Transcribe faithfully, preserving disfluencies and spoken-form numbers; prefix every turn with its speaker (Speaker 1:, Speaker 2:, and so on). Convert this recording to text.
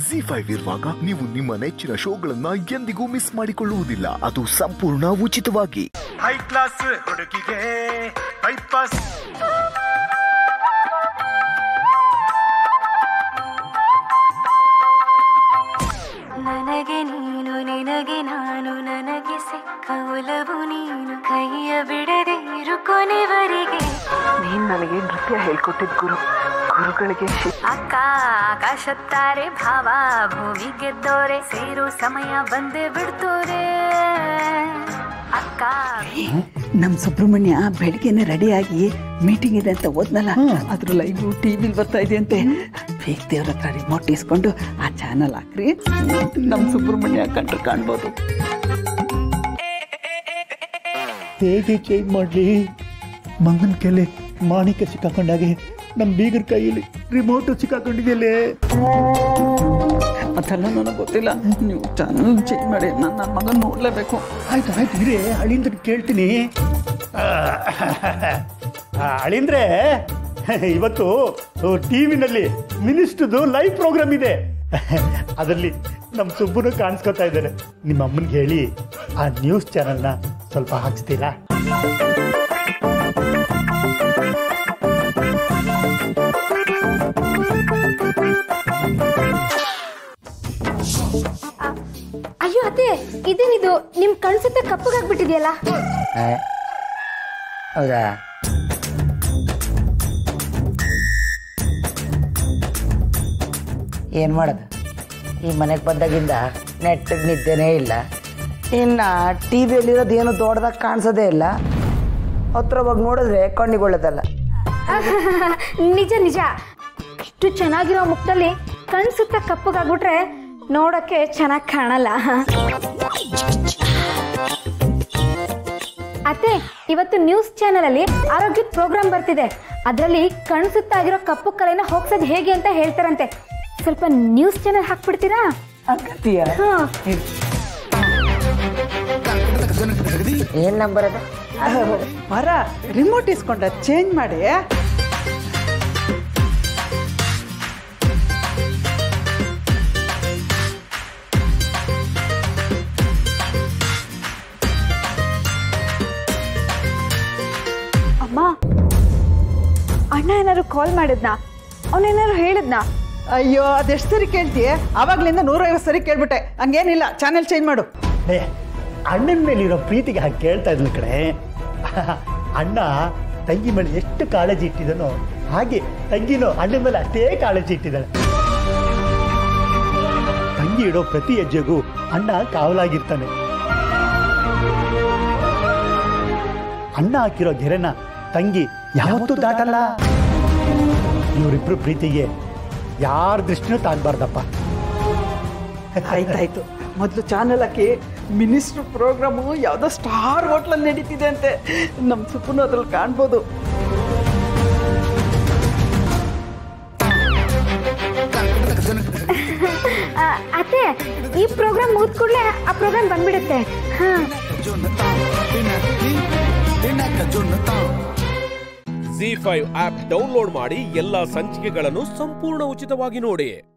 Speaker 1: G five ಇರುವಾಗ ನೀವು ನಿಮ್ಮ ನೆಚ್ಚಿನ ಶೋಗಳನ್ನ ಎಂದಿಗೂ ಮಿಸ್ ಮಾಡಿಕೊಳ್ಳುವುದಿಲ್ಲ. ಅದು ಸಂಪೂರ್ಣ ಉಚಿತವಾಗಿ.
Speaker 2: ಹೈ ಕ್ಲಾಸ್ ಹುಡುಗಿಗೆ ಬೈಪಾಸ್.
Speaker 3: ನನಗೆ ನೀನು ನಿನಗೆ ನಾನು ನನಗೆ ಸಿಕ್ಕ ಒಲವು ನೀನು ಕೈಯ ಬಿಡದೆ ಇರು ಕೊನೆವರೆಗೆ.
Speaker 4: ನೀನ್ ನನಗೆ ನೃತ್ಯ ಹೇಳ್ಕೊಟ್ಟಿದ್ ಗುರು ಗುರುಗಳಿಗೆ
Speaker 3: ಅಕ್ಕ ಆಕಾಶತ್ತಾರೆ ಭಾವ ಭೂಮಿ ಗೆದ್ದೋರೆ ಸೇರೋ ಸಮಯ ಬಂದೇ ಬಿಡ್ತೋರೆ ಅಕ್ಕ.
Speaker 4: ನಮ್ ಸುಬ್ರಹ್ಮಣ್ಯ ಬೆಳಿಗ್ಗೆನೆ ರೆಡಿಯಾಗಿ ಮೀಟಿಂಗ್ ಇದೆ ಅಂತ ಓದ್ನಲ್ಲ, ಅದ್ರ ಲೈವ್ ಟಿವಿಲ್ ಬರ್ತಾ ಇದೆ ಅಂತೆ. ಬೇಗ ದೇವ್ರ ಹತ್ರ ರಿಮೋಟ್ ಇಸ್ಕೊಂಡು ಆ ಚಾನಲ್ ಹಾಕ್ರಿ, ನಮ್ ಸುಬ್ರಹ್ಮಣ್ಯ ಕಂಡ್ರೆ ಕಾಣ್ಬೋದು.
Speaker 5: ಹೇಗೆ ಚೇಂಜ್ ಮಾಡ್ಲಿ? ಮಂಗನ ಕೈಲಿ ಮಾಣಿಕ ಸಿಕ್ಕಾಕೊಂಡಾಗೆ ನಮ್ ಬೀಗರ ಕೈಯಲ್ಲಿ ರಿಮೋಟ್ ಸಿಕ್ಕಾಕೊಂಡಿದೆಯಲ್ಲೇ.
Speaker 4: ಅದೆಲ್ಲ ನನಗೆ ಗೊತ್ತಿಲ್ಲ, ನೀವು ಚಾನಲ್ ಚೇಂಜ್ ಮಾಡಿ, ನಾನು ನನ್ನ ಮಗನ ನೋಡ್ಲೇಬೇಕು.
Speaker 5: ಆಯ್ತು ಆಯ್ತು ಇರೇ, ಅಳಿಂದ್ರ ಕೇಳ್ತೀನಿ. ಅಳಿಂದ್ರೆ ಇವತ್ತು ಟಿವಿನಲ್ಲಿ ಮಿನಿಸ್ಟ್ರದು ಲೈವ್ ಪ್ರೋಗ್ರಾಮ್ ಇದೆ, ಅದರಲ್ಲಿ ನಮ್ಮ ಸುಬ್ಬನು ಕಾಣಿಸ್ಕೊತಾ ಇದ್ದಾರೆ. ನಿಮ್ಮ ಅಮ್ಮನಿಗೆ ಹೇಳಿ ಆ ನ್ಯೂಸ್ ಚಾನಲ್ನ ಸ್ವಲ್ಪ ಹಾಕ್ಸ್ತೀರಾ?
Speaker 6: ಅಯ್ಯೋ ಅತ್ತೆ, ಇದೇನಿದು ನಿಮ್ ಕಣ್ಸುತ್ತೆ ಕಪ್ಪಗಾಗ್ಬಿಟ್ಟಿದೆಯಲ್ಲ?
Speaker 7: ಹೌದಾ? ಏನ್ ಮಾಡೋದು, ಈ ಮನೆಗೆ ಬಂದಾಗಿಂದ ನೆಟ್ಟಗೆ ನಿದ್ದೆನೇ ಇಲ್ಲ. ಇನ್ನ ಟಿ ವಿಯಲ್ಲಿರೋದು ಏನು ದೊಡ್ಡದಾಗಿ ಕಾಣಿಸೋದೇ ಇಲ್ಲ. ಹತ್ರ ಹೋಗಿ ನೋಡಿದ್ರೆ ಕಣ್ಣಿಗೊಳ್ಳೋದಲ್ಲ.
Speaker 6: ನಿಜ ನಿಜ, ಇಷ್ಟು ಚೆನ್ನಾಗಿರೋ ಮುಖದಲ್ಲಿ ಕಣ್ಸುತ್ತ ಕಪ್ಪಗಾಗ್ಬಿಟ್ರೆ ನೋಡಕ್ಕೆ ಚೆನ್ನಾಗಿ ಕಾಣಲ್ಲ. ಅತ್ತೆ, ಇವತ್ತು ನ್ಯೂಸ್ ಚಾನೆಲ್ ಅಲ್ಲಿ ಆರೋಗ್ಯದ ಪ್ರೋಗ್ರಾಮ್ ಬರ್ತಿದೆ. ಅದರಲ್ಲಿ ಕಣ್ಸುತ್ತಾಗಿರೋ ಕಪ್ಪು ಕಲೆನ ಹೋಗ್ಸೋದು ಹೇಗೆ ಅಂತ ಹೇಳ್ತಾರಂತೆ. ಸ್ವಲ್ಪ ನ್ಯೂಸ್ ಚಾನೆಲ್ ಹಾಕ್ಬಿಡ್ತೀರಾ?
Speaker 7: ಏನ್ ನಂಬರ್ ಅದ?
Speaker 4: ಬರ ರಿಮೋಟ್ ಇಸ್ಕೊಂಡ ಚೇಂಜ್ ಮಾಡಿ.
Speaker 6: ಅಮ್ಮ, ಅಣ್ಣ ಏನಾದ್ರು ಕಾಲ್ ಮಾಡಿದ್ನಾ? ಅವನೇನಾದ್ರು ಹೇಳಿದ್ನಾ?
Speaker 4: ಅಯ್ಯೋ, ಅದೆಷ್ಟು ಸರಿ ಕೇಳ್ತೀಯ? ಆವಾಗ್ಲಿಂದ ನೂರೈವತ್ತು ಸರಿ ಕೇಳ್ಬಿಟ್ಟೆ. ಹಂಗೇನಿಲ್ಲ, ಚಾನೆಲ್ ಚೇಂಜ್ ಮಾಡು.
Speaker 5: ಏ, ಅಣ್ಣನ ಮೇಲಿರೋ ಪ್ರೀತಿಗೆ ಹಾಗೆ ಕೇಳ್ತಾ ಇದ್ನ ಕಡೆ. ಅಣ್ಣ ತಂಗಿ ಮೇಲೆ ಎಷ್ಟು ಕಾಳಜಿ ಇಟ್ಟಿದನೋ ಹಾಗೆ ತಂಗಿನೋ ಅಣ್ಣನ ಮೇಲೆ ಅಷ್ಟೇ ಕಾಳಜಿ ಇಟ್ಟಿದ್ದಾಳೆ. ತಂಗಿ ಇಡೋ ಪ್ರತಿ ಹೆಜ್ಜೆಗೂ ಅಣ್ಣ ಕಾವಲಾಗಿರ್ತಾನೆ. ಅಣ್ಣ ಹಾಕಿರೋ ಗೆರೆನ ತಂಗಿ ಯಾವತ್ತೂ ದಾಟಲ್ಲ. ಇವರಿಬ್ರು ಪ್ರೀತಿಗೆ ಯಾರ ದೃಷ್ಟಿನೂ ತಾಗಬಾರ್ದಪ್ಪ.
Speaker 4: ಆಯ್ತಾಯ್ತು, ಮೊದಲು ಚಾನಲ್ ಹಾಕಿ. ಮಿನಿಸ್ಟ್ರ್ ಪ್ರೋಗ್ರಾಮು ಯಾವುದೋ ಸ್ಟಾರ್ ಹೋಟ್ಲಲ್ಲಿ ನಡೀತಿದೆ ಅಂತೆ, ನಮ್ಮ ಸುಪ್ಪನು ಅದ್ರಲ್ಲಿ ಕಾಣ್ಬೋದು.
Speaker 6: ಅತ್ತೆ, ಈ ಪ್ರೋಗ್ರಾಮ್ ಮುಗಿದ ಕೂಡಲೇ ಆ ಪ್ರೋಗ್ರಾಮ್ ಬಂದ್ಬಿಡುತ್ತೆ. ಹಾ,
Speaker 8: ಜಿ ಫೈವ್ ಆಪ್ ಡೌನ್ಲೋಡ್ ಮಾಡಿ ಎಲ್ಲಾ ಸಂಚಿಕೆಗಳನ್ನು ಸಂಪೂರ್ಣ ಉಚಿತವಾಗಿ ನೋಡಿ.